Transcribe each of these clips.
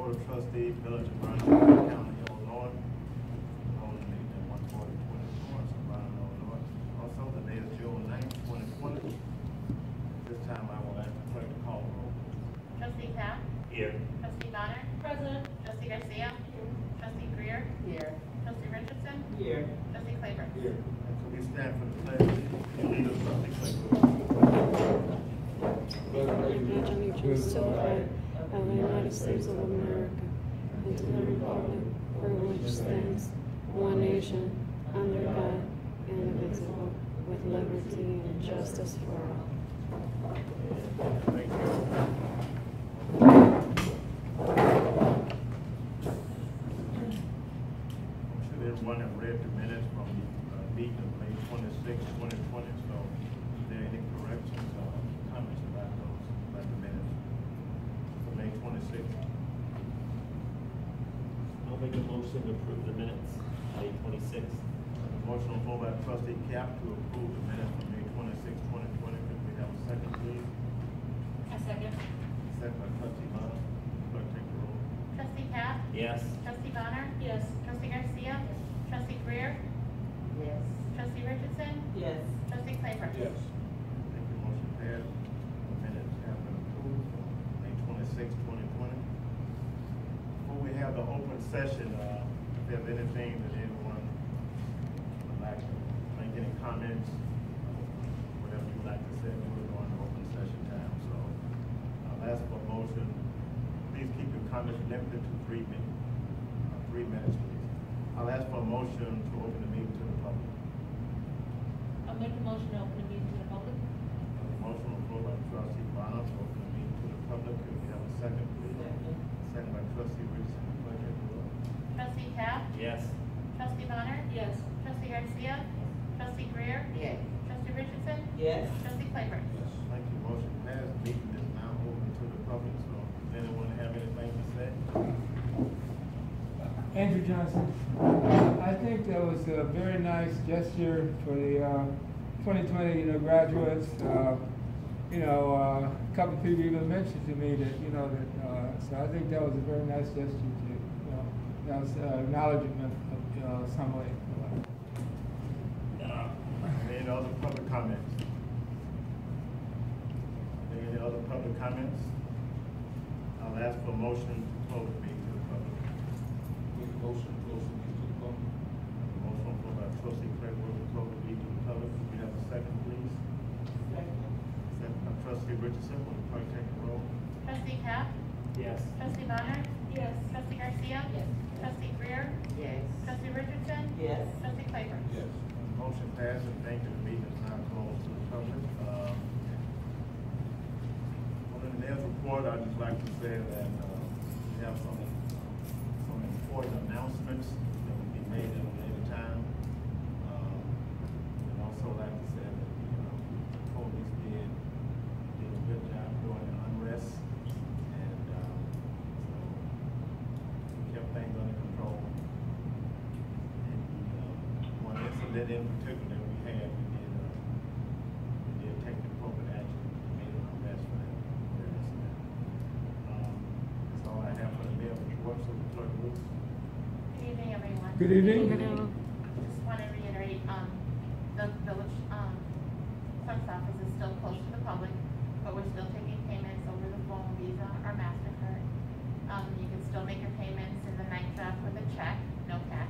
Board of Trustees, Village of Burnham, County, Illinois. Holding the meeting at 140-24, Burnham, Illinois. Also, the date is June 9th, 2020. This time I will ask the clerk to call the roll. Trustee Cap? Here. Trustee Bonner? Present. Trustee Garcia? Here. Trustee Greer? Here. Trustee Richardson? Here. Trustee Claybrook? Here. And so we stand for the pledge. You lead us, Trustee Claybrook. Allegiance to the flag of the United States of America and to the republic for which stands one nation, under God, indivisible, with liberty and justice for all. Thank you. I'm sure everyone have read the minutes from the meeting of May 26, 2020. So, is there any corrections or comments about the minutes for May 26th? I'll make a motion to approve the minutes, May 26th. Motion on the floor by Trustee Cap to approve the minutes from May 26, 2020. Could we have a second, please? A second. Second by Trustee Bonner. Clerk, take the roll. Trustee Cap? Yes. Trustee Bonner? Yes. Trustee Garcia? Trustee Greer? Yes. Trustee Richardson? Yes. Trustee Claybrook? Yes. Thank you. Motion passed. The minutes have been approved for May 26, 2020. Before we have the open session, if there's anything that anyone would like to make any comments, whatever you'd like to say, we will go into open session time. So I'll ask for a motion. Please keep your comments limited to 3 minutes. 3 minutes, please. I'll ask for a motion to open the meeting to the public. I'll make a motion to open the meeting to the public. Motion on the floor by Trustee Bonner to open the meeting to the public. Could we have a second, please? Second by Trustee Richardson. Clerk, take the roll. Trustee Cap? Yes. Trustee Bonner? Yes. Trustee Garcia? Trustee Greer? Yes. Trustee Richardson? Yes. Trustee Claybrook? Yes. Thank you. Motion passed. Meeting is now open to the public. So does anyone have anything to say? Andrew Johnson. I think that was a very nice gesture for the 2020, graduates. A couple of people even mentioned to me that, so I think that was a very nice gesture to, that was acknowledgement of some way. Any other public comments? Any other public comments? I'll ask for a motion to close the meeting to the public. Motion to close the meeting to the public. Motion on the floor by Trustee Claybrook to close the meeting to the public. Could we have a second, please? Second. Second by Trustee Richardson. Will the clerk take the roll? Trustee Cap? Yes. Trustee Bonner? Yes. Trustee Garcia? Yes. Trustee Greer? Yes. Trustee Richardson? Yes. Trustee Claybrook? Yes. Motion passed, and thank you. The meeting is now closed to the public. On the mayor's report, I'd just like to say that we have some important announcements that will be made at a later time. I'd also like to say that the police did a good job during the unrest, and so we kept things under control. And one incident in particular that we had, we did take the appropriate action, made an arrest for that incident. That's all I have for the mayor's report. So the clerk, Ruth. Good evening, everyone. Good evening. Just want to reiterate, the village clerk's office is still closed to the public, but we're still taking payments over the phone, Visa or MasterCard. You can still make your payments in the night draft with a check, no cash.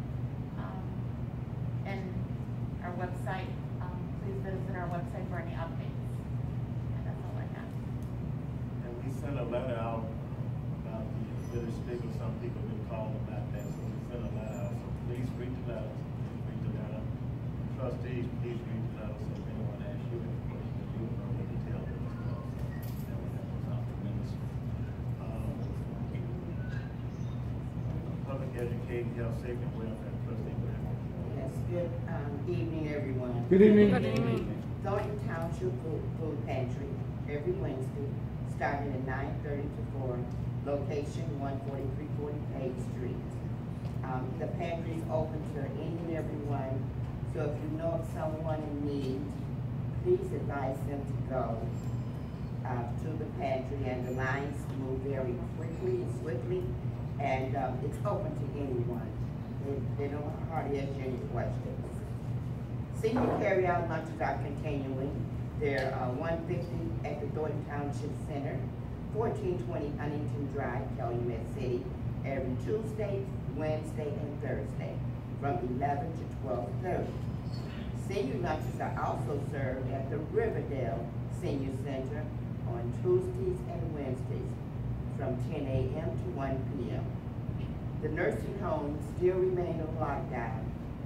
And our website, please visit our website for any updates. And that's all I have. And we sent a letter out about the village sticker. Some people have been calling about that, so we sent a letter out. So please read the letter. Please read the letter. Trustees, please read the letter. So if anyone asks you any questions, you know what to tell them as well. So that way that goes out to ministry. Public education, health, safety, and welfare. Trustee Burnham. Yes. Good evening, everyone. Good evening. Good evening. Thornton Township Food Pantry every Wednesday, starting at 9:30 to 4. Location 14340 Page Street. The pantry is open to any and everyone. So if you know of someone in need, please advise them to go. to the pantry, and the lines move very quickly, swiftly, and it's open to anyone. They don't hardly ask you any questions. Senior carry-out lunches are continuing. They're 150 at the Thornton Township Center, 1420 Huntington Drive, Calumet City, every Tuesday, Wednesday, and Thursday, from 11 to 12:30. Senior lunches are also served at the Riverdale Senior Center on Tuesdays and Wednesdays, from 10 a.m. to 1 p.m. The nursing homes still remain on lockdown.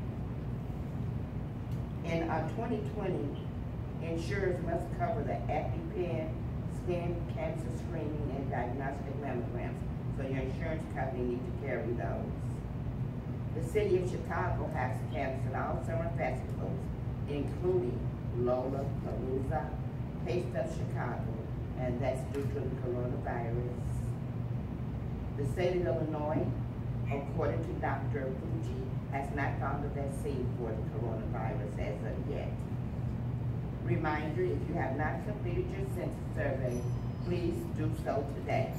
In 2020, insurers must cover the EpiPen, skin cancer screening, and diagnostic mammograms, so your insurance company needs to carry those. The city of Chicago has canceled all summer festivals, including Lola, Palooza, Taste of Chicago, and that's due to the coronavirus. The state of Illinois, according to Dr. Fuji, has not found a vaccine for the coronavirus as of yet. Reminder, if you have not completed your census survey, please do so today.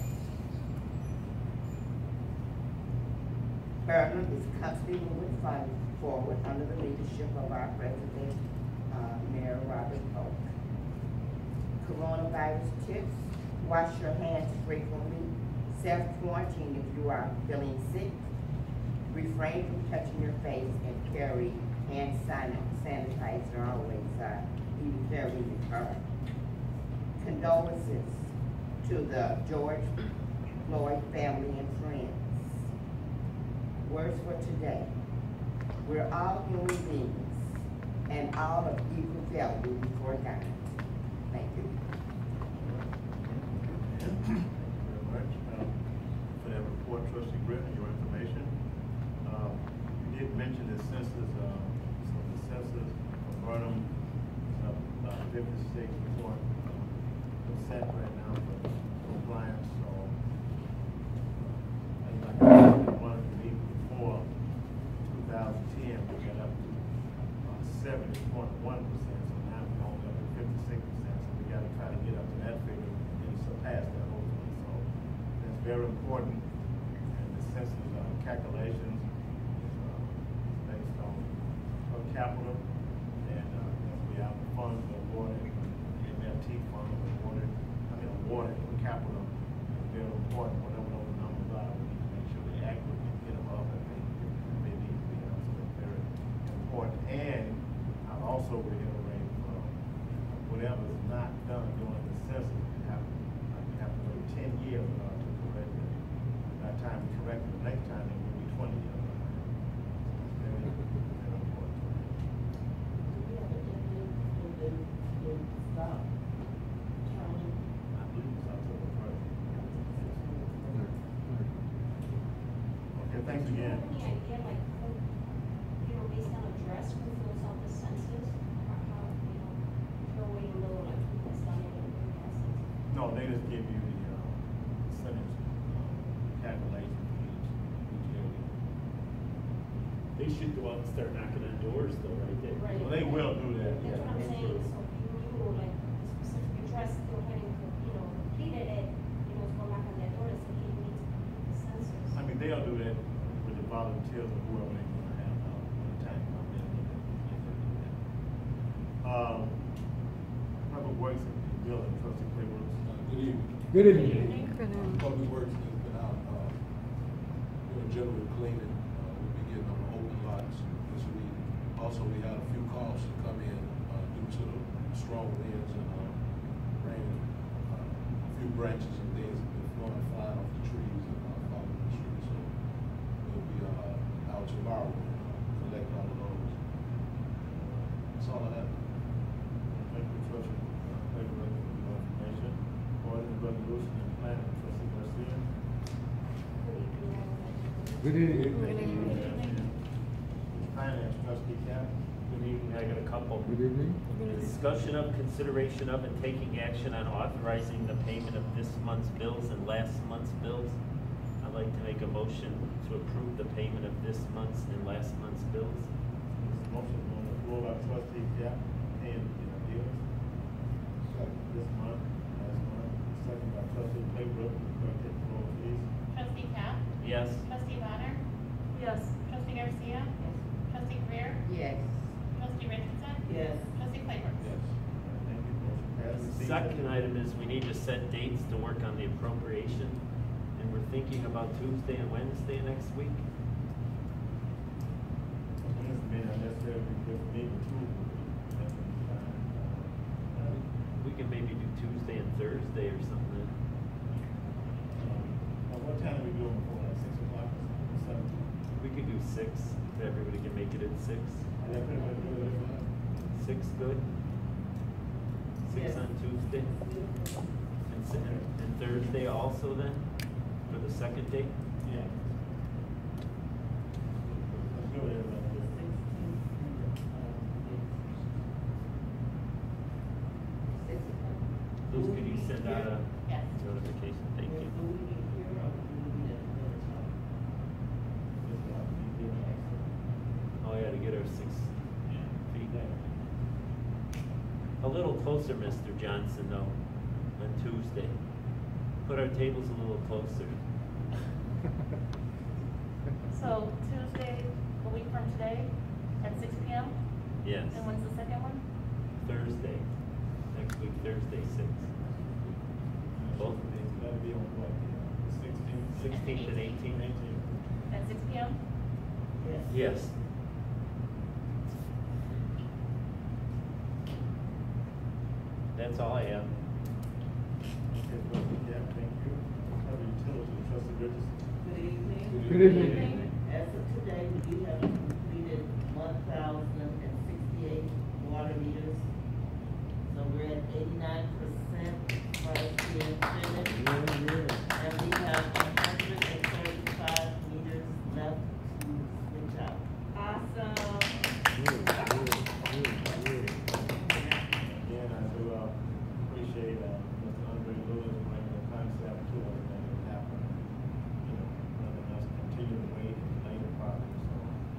Burnham is constantly moving forward under the leadership of our President, Mayor Robert Polk. Coronavirus tips: wash your hands frequently, self-quarantine if you are feeling sick, refrain from touching your face, and carry hand sanitizer always, even carry in your car. Condolences to the George Floyd family and friends. Words for today: we're all human beings and all of equal value before God. Thank you. Thank you very much for that report, Trustee Britton, your information. You did mention the census, so the census for Burnham is up about 56% right now for compliance, so like one of the week before 2010, we got up to 70.1%, so now we're only up to 56%, so we got to try to get up to that figure and surpass that hopefully. So that's very important, and the census calculations is based on per capita, and we have the funds awarded, MFT funds awarded per capita is very important. Whatever those numbers are, we need to make sure they're accurate and get them up and they need to be up. So it's very important. And I'll also reiterate, whatever is not done during the census, you have to wait 10 years to correct it. By the time we correct it, the next time it will be 20 years. It's very, very important. I believe it's October 1st. Okay, thanks again. Any idea, like, based on address, who fills out the census? How, they're waiting a little, like, who has done it and who hasn't? No, they just give you the percentage calculation for each area. They should go out and start knocking on doors though, right? Right. Well, they will do that. That's what I'm saying, so if you knew, like, the specific address, go ahead and, completed it, go knock on that door and say, hey, you need to complete the census. I mean, they'll do that with the volunteers or whoever they're going to have when the time comes in. Public Works and Building, Trustee Claybrook. Good evening. Good evening. Public Works has been out doing general cleaning. We'll be getting on the open lots this week. Also, we had a few calls to come in due to the strong winds and rain. A few branches and things have been flying off the trees and falling in the street. So we'll be out tomorrow and collect all of those. That's all I have. Thank you, Trustee Claybrook, for your information. Ordinance resolution and planning, Trustee Garcia. Good evening. Finance, Trustee Cap. Good evening, I got a couple. Good evening. Discussion of, consideration of, and taking action on authorizing the payment of this month's bills and last month's bills. I'd like to make a motion to approve the payment of this month's and last month's bills. Motion on the floor by Trustee Cap, paying the bills. This month, last month. second by trustee Claybrook. Clerk, take the roll, please. Trustee Cap? Yes. Trustee Bonner? Yes. Trustee Garcia? Yes. Trustee Greer? Yes. Trustee Richardson? Yes. Trustee Claybrook? Yes. Thank you, motion passes. Second item is we need to set dates to work on the appropriation, and we're thinking about Tuesday and Wednesday next week. This may not necessarily be good for me, but Tuesday. We can maybe do Tuesday and Thursday or something. What time are we doing before, like 6 o'clock or something? We could do 6, if everybody can make it at 6. Is that pretty much good? 6 good? 6 Yes. on Tuesday? And Thursday also then, for the second date? Yeah. Let's go with everybody. Luz, could you send out a Yes. notification? Thank you. Oh, yeah, to get our 6 feet. A little closer, Mr. Johnson, though, on Tuesday. Put our tables a little closer. So Tuesday, a week from today, at 6 p.m.? Yes. And when's the second one? Thursday. Next week, Thursday, 6. Both of these. That'll be on what, 16th? 16th and 18th. At 6 p.m.? Yes. That's all I have. Okay, trustee Cap, thank you. Other utilities, trustee Richardson. Good evening. Good evening. As of today, we have completed 1,068 water meters. So we're at 89% right here finished. And we have 135 meters left to switch out. Awesome. Again, I do appreciate Mr. Andre Lewis bringing the concept to us and it happened. You know, rather than us continue to wait and delay the project, so.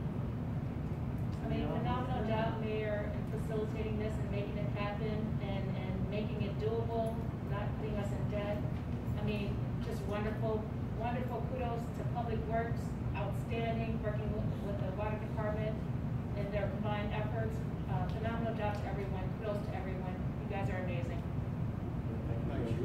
I mean, phenomenal job, Mayor, in facilitating this and making it happen and making it doable, not putting us in debt. I mean, just wonderful, wonderful kudos to Public Works, outstanding, working with the water department and their combined efforts. Phenomenal job to everyone, kudos to everyone. You guys are amazing. Thank you.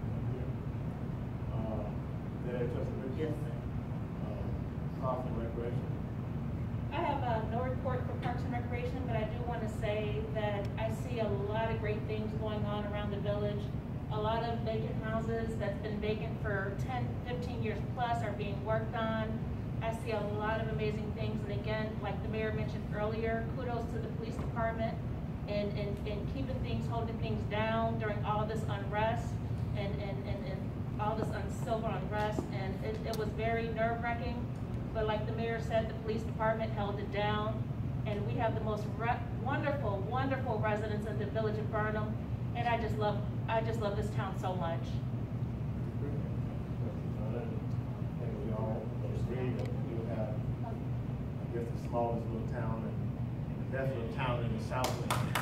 There, trustee Richardson. Yes, sir. Parks and Recreation. I have no report for Parks and Recreation, but I do want to say that I see a lot of great things going on around the village. A lot of vacant houses that's been vacant for 10, 15 years plus are being worked on. I see a lot of amazing things, and again, like the mayor mentioned earlier, kudos to the police department and keeping things, holding things down during all this unrest and all this civil unrest, and it was very nerve-wracking. But like the mayor said, the police department held it down, and we have the most wonderful, wonderful residents in the village of Burnham, and I just love this town so much. I think we all agree that we have, I guess, the smallest little town and the best little town in the Southland.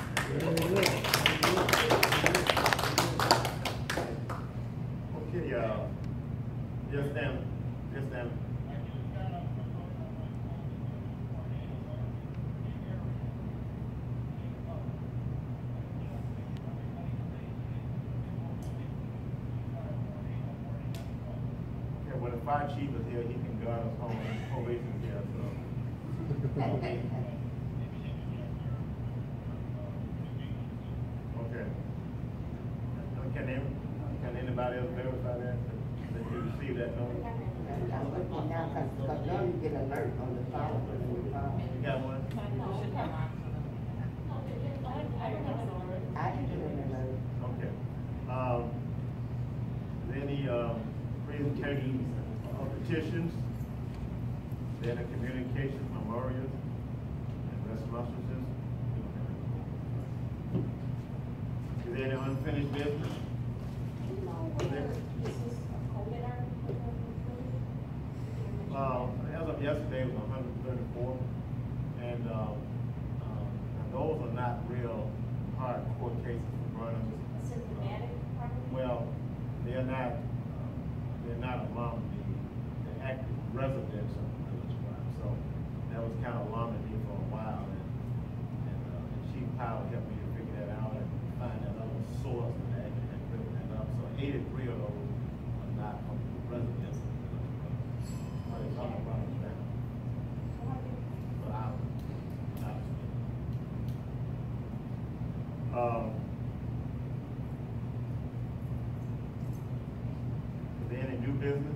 Okay, just them. Okay, when the fire chief is here, he can guard us home, probation's here, so. Okay. Can anybody else verify that you received that note? I'm looking now, cause now you get alert on the phone. You got one? I can get an alert. Okay. Is there any, presentation of petitions? Is there any communications, memorials, and remonstrances? Is there any unfinished business? As of yesterday, it was 134, and those are not real hard court cases for Burnham. Symptomatic, probably? Well, they're not among the active residents of the village crime. So that was kind of alarming me for a while, and Chief Powell helped me to figure that out and find that other source that actually had written that up. So 83 of those are not from the residents of the village crime. What is all about that? But is there any new business?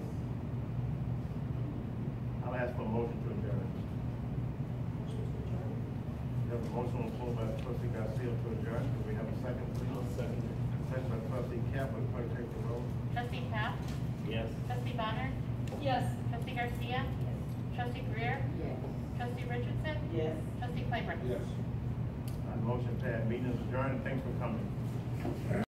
I'll ask for a motion to adjourn. We have a motion on the floor by Trustee Garcia to adjourn. Do we have a second, please? I'll second it. Second by Trustee Cap. Will clerk take the roll? Trustee Cap? Yes. Trustee Bonner? Yes. Trustee Garcia? Yes. Trustee Greer? Yes. Trustee Richardson? Yes. Trustee Claybrook? Yes. Motion passed. Meeting is adjourned. Thanks for coming.